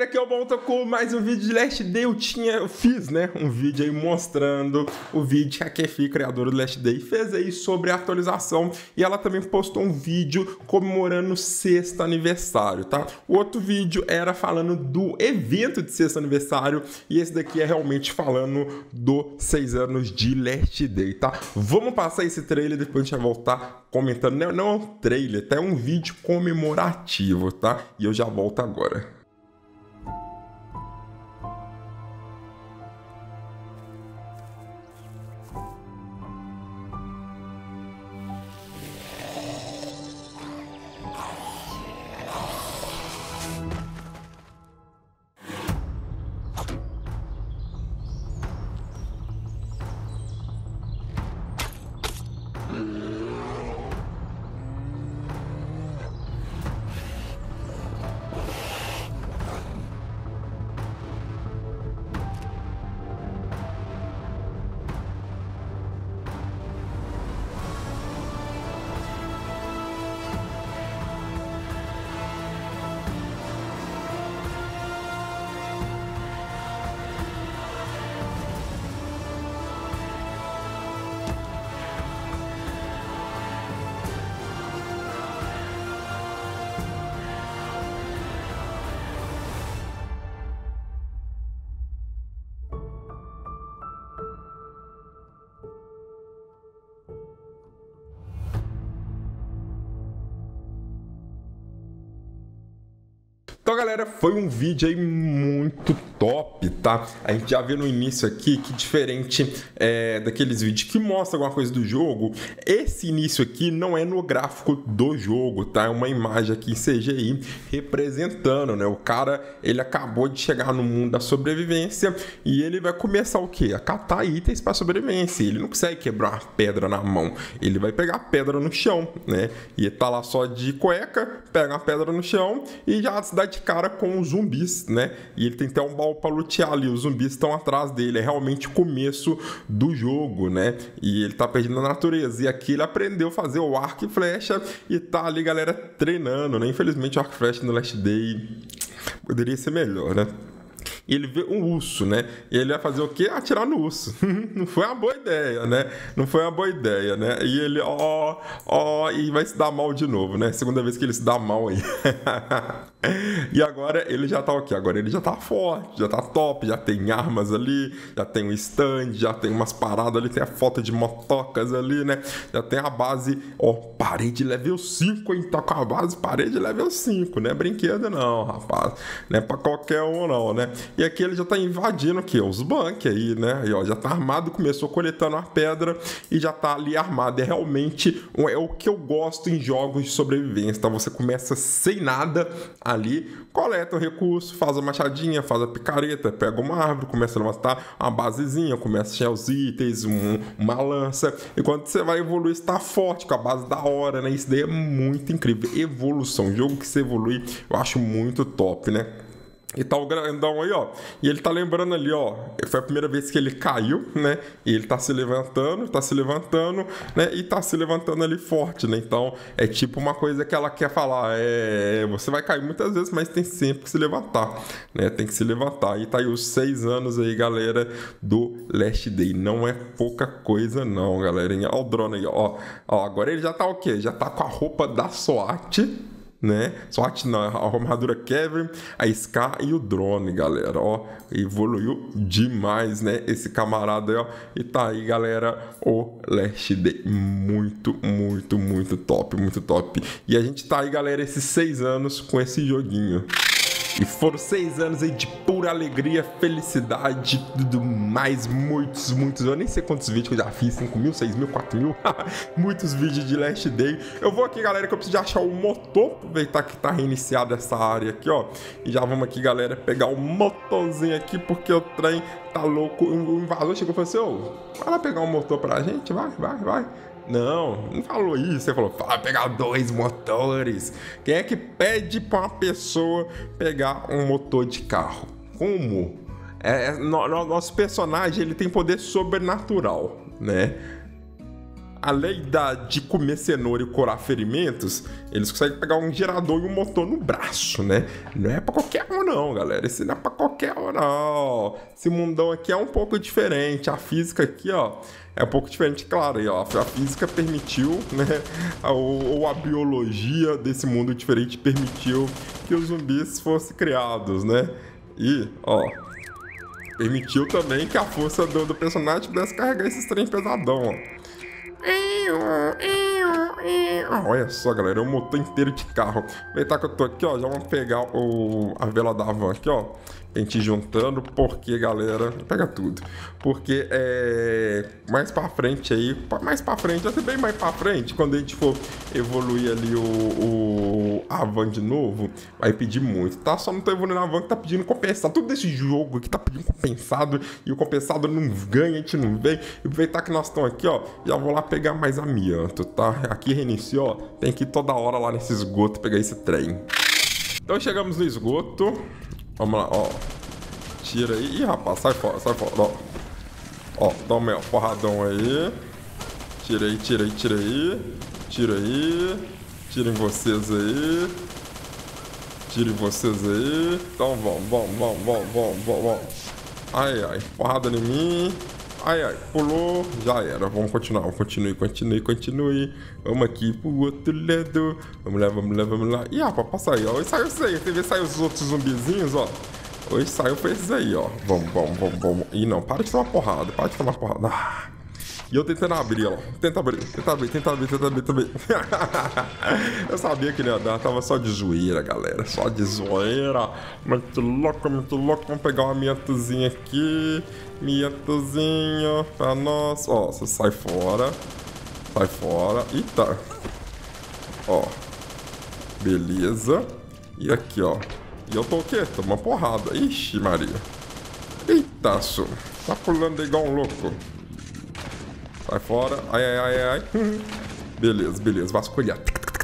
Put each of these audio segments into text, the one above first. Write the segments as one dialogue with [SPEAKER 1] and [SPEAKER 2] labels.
[SPEAKER 1] galera, aqui eu volto com mais um vídeo de Last Day. Eu fiz, né, um vídeo aí mostrando o vídeo que a Kefi, criadora do Last Day, fez aí sobre a atualização. E ela também postou um vídeo comemorando o 6º aniversário, tá? O outro vídeo era falando do evento de 6º aniversário e esse daqui é realmente falando do 6 anos de Last Day, tá? Vamos passar esse trailer, depois a gente vai voltar comentando. Não é um trailer, tá? É um vídeo comemorativo, tá? E eu já volto agora. Então, galera, foi um vídeo aí muito top, tá? A gente já vê no início aqui que diferente daqueles vídeos que mostram alguma coisa do jogo, esse início aqui não é no gráfico do jogo, tá? É uma imagem aqui em CGI representando, né? O cara, ele acabou de chegar no mundo da sobrevivência e ele vai começar o quê? A catar itens para sobrevivência. Ele não consegue quebrar uma pedra na mão, ele vai pegar a pedra no chão, né? E ele tá lá só de cueca, pega uma pedra no chão e já se dá de cara com os zumbis, né? E ele tem até um baú para lutear ali, os zumbis estão atrás dele, é realmente o começo do jogo, né? E ele tá perdendo a natureza, e aqui ele aprendeu a fazer o arco e flecha e tá ali, galera, treinando, né? Infelizmente o arco e flecha no Last Day poderia ser melhor, né? E ele vê um urso, né? E ele vai fazer o quê? Atirar no urso. Não foi uma boa ideia, né? Não foi uma boa ideia, né? E ele, e vai se dar mal de novo, né? Segunda vez que ele se dá mal aí. E agora ele já tá o quê? Agora ele já tá forte, já tá top, já tem armas ali, já tem um stand, já tem umas paradas ali, tem a foto de motocas ali, né? Já tem a base, parede level 5, hein? Tá com a base parede level 5, não é brinquedo não, rapaz. Não é pra qualquer um não, né? E aqui ele já tá invadindo o quê? Os bunkers aí, né? E já tá armado, começou coletando a pedra e já tá ali armado. É realmente o que eu gosto em jogos de sobrevivência, tá? Você começa sem nada ali, coleta o recurso, faz a machadinha, faz a picareta, pega uma árvore, começa a levantar uma basezinha, começa a achar os itens, uma lança, e quando você vai evoluir, está forte, com a base da hora, né? Isso daí é muito incrível. Evolução, jogo que você evolui, eu acho muito top, né? E tá o grandão aí, ó. E ele tá lembrando ali, ó. Foi a primeira vez que ele caiu, né? E ele tá se levantando, né? E tá se levantando ali forte, né? Então, é tipo uma coisa que ela quer falar. Você vai cair muitas vezes, mas tem sempre que se levantar, né? Tem que se levantar. E tá aí os 6 anos aí, galera, do Last Day. Não é pouca coisa, não, galerinha. Ó o drone aí, ó. Agora ele já tá o quê? Já tá com a roupa da SWAT, né? SWAT não, a armadura Kevin, a Scar e o drone, galera, ó, evoluiu demais, né, esse camarada aí, ó, e tá aí, galera, o Last Day, muito, muito, muito top, e a gente tá aí, galera, esses 6 anos com esse joguinho. E foram 6 anos aí de pura alegria, felicidade, tudo mais, muitos, eu nem sei quantos vídeos que eu já fiz, 5 mil, 6 mil, 4 mil, muitos vídeos de Last Day. Eu vou aqui, galera, que eu preciso de achar o motor, aproveitar que tá reiniciada essa área aqui, ó, e já vamos aqui, galera, pegar o motorzinho aqui, porque o trem tá louco. O invasor chegou e falou assim, vai lá pegar um motor pra gente, vai. Não falou isso, você falou, fala pegar 2 motores. Quem é que pede pra uma pessoa pegar um motor de carro? Como? Nosso personagem, ele tem poder sobrenatural, né? lei de comer cenoura e curar ferimentos, eles conseguem pegar um gerador e um motor no braço, né? Não é pra qualquer um não, galera. Esse não é pra qualquer um não. Esse mundão aqui é um pouco diferente. A física aqui, ó, é um pouco diferente, claro. Aí, ó, a física permitiu, né? Ou a biologia desse mundo diferente permitiu que os zumbis fossem criados, né? E, ó, permitiu também que a força do personagem pudesse carregar esses trem pesadão, ó. Olha só, galera, é um motor inteiro de carro. Aproveitar que eu tô aqui, ó, já vamos pegar a vela da van aqui, ó. A gente juntando, porque, galera, pega tudo. Porque mais pra frente aí, vai ser bem mais pra frente, quando a gente for evoluir ali a van de novo, vai pedir muito, tá? Só não tô evoluindo a van que tá pedindo compensado. Tudo desse jogo aqui tá pedindo compensado e o compensado não ganha, a gente não vem. E aproveitar que nós estamos aqui, ó, já vou lá pegar mais amianto, tá? Aqui reiniciou, ó, tem que ir toda hora lá nesse esgoto pegar esse trem. Então chegamos no esgoto. Vamos lá, ó. Tira aí. Ih, rapaz, sai fora, ó. Ó, toma aí, ó, porradão aí. Tira aí. Tira aí. Tirem vocês aí. Então vamos. Ai, porrada em mim. Ai, pulou. Já era, vamos continuar. Continue. Vamos aqui pro outro lado. Vamos lá. Ih, rapaz, passa aí, ó. Hoje saiu isso aí. Você vê, saiu os outros zumbizinhos, ó. Hoje saiu foi esses aí, ó. Vamos. Ih, não, para de tomar porrada. Ah. E eu tentando abrir, ó. Tenta abrir. Eu sabia que não ia dar, tava só de zoeira, galera. Só de zoeira. Muito louco. Vamos pegar uma miantozinha aqui. Miantozinho pra nós. Ó, você sai fora. Eita. Ó. Beleza. E aqui, ó. E eu tô o quê? Tô uma porrada. Ixi, Maria. Eita, só. Tá pulando igual um louco. Sai fora. Ai. Beleza. Vasculhar.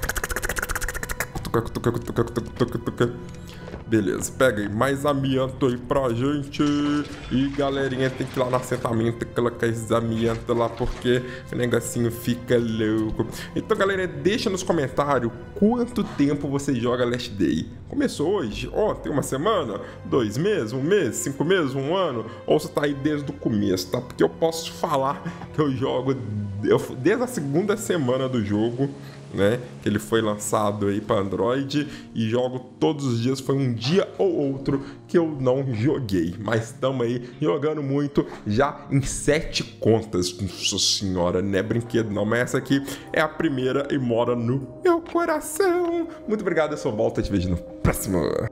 [SPEAKER 1] Beleza, pega aí mais amianto aí pra gente. E galerinha, tem que ir lá no assentamento e colocar esses amiantos lá, porque o negocinho fica louco. Então, galera, deixa nos comentários quanto tempo você joga Last Day. Começou hoje? Ó, tem uma semana? 2 meses? 1 mês? 5 meses? 1 ano? Ou você tá aí desde o começo, tá? Porque eu posso falar que eu jogo desde a segunda semana do jogo, né? Que ele foi lançado aí para Android e jogo todos os dias. Foi um dia ou outro que eu não joguei, mas estamos aí jogando muito já em 7 contas. Nossa senhora, não é brinquedo não, mas essa aqui é a primeira e mora no meu coração. Muito obrigado, eu sou o Volta, te vejo no próximo.